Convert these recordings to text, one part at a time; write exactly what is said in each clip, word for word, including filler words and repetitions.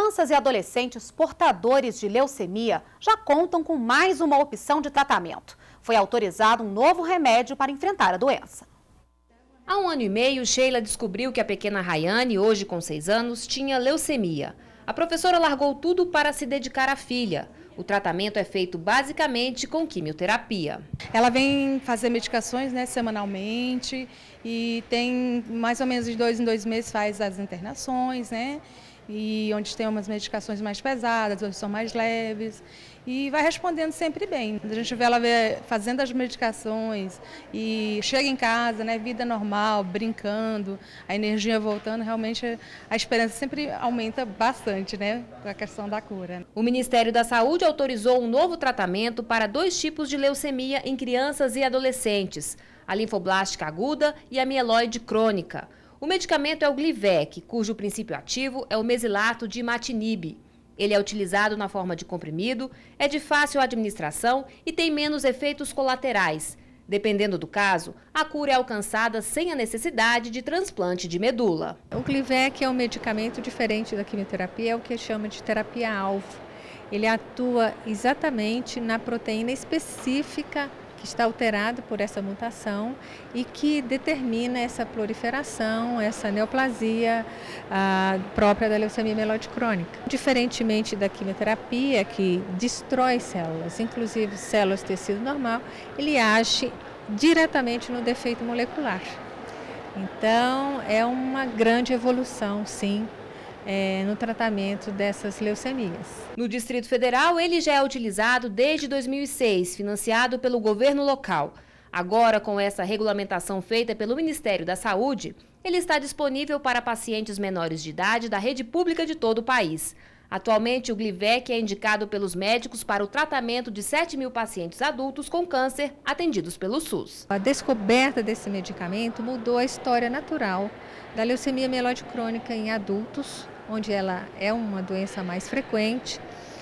Crianças e adolescentes portadores de leucemia já contam com mais uma opção de tratamento. Foi autorizado um novo remédio para enfrentar a doença. Há um ano e meio, Sheila descobriu que a pequena Rayane, hoje com seis anos, tinha leucemia. A professora largou tudo para se dedicar à filha. O tratamento é feito basicamente com quimioterapia. Ela vem fazer medicações, né, semanalmente e tem mais ou menos de dois em dois meses faz as internações, né? E onde tem umas medicações mais pesadas, outras são mais leves, e vai respondendo sempre bem. A gente vê ela fazendo as medicações e chega em casa, né, vida normal, brincando, a energia voltando, realmente a esperança sempre aumenta bastante, né, com a questão da cura. O Ministério da Saúde autorizou um novo tratamento para dois tipos de leucemia em crianças e adolescentes, a linfoblástica aguda e a mieloide crônica. O medicamento é o Glivec, cujo princípio ativo é o mesilato de imatinib. Ele é utilizado na forma de comprimido, é de fácil administração e tem menos efeitos colaterais. Dependendo do caso, a cura é alcançada sem a necessidade de transplante de medula. O Glivec é um medicamento diferente da quimioterapia, é o que chama de terapia-alvo. Ele atua exatamente na proteína específica que está alterado por essa mutação e que determina essa proliferação, essa neoplasia a, própria da leucemia mieloide crônica. Diferentemente da quimioterapia, que destrói células, inclusive células do tecido normal, ele age diretamente no defeito molecular. Então, é uma grande evolução, sim, É, no tratamento dessas leucemias. No Distrito Federal, ele já é utilizado desde dois mil e seis, financiado pelo governo local. Agora, com essa regulamentação feita pelo Ministério da Saúde, ele está disponível para pacientes menores de idade da rede pública de todo o país. Atualmente, o Glivec é indicado pelos médicos para o tratamento de sete mil pacientes adultos com câncer atendidos pelo SUS. A descoberta desse medicamento mudou a história natural da leucemia mieloide crônica em adultos, onde ela é uma doença mais frequente.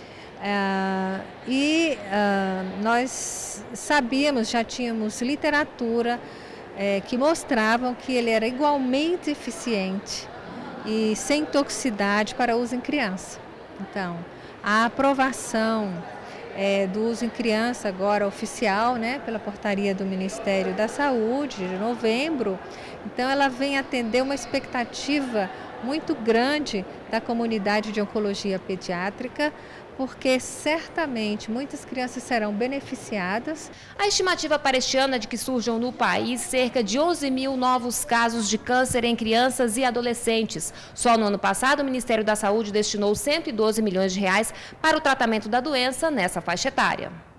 Uh, e uh, nós sabíamos, já tínhamos literatura eh, que mostravam que ele era igualmente eficiente e sem toxicidade para uso em criança. Então, a aprovação eh, do uso em criança agora oficial, né, pela portaria do Ministério da Saúde, de novembro, então ela vem atender uma expectativa muito grande da comunidade de oncologia pediátrica, porque certamente muitas crianças serão beneficiadas. A estimativa para este ano é de que surjam no país cerca de onze mil novos casos de câncer em crianças e adolescentes. Só no ano passado, o Ministério da Saúde destinou cento e doze milhões de reais para o tratamento da doença nessa faixa etária.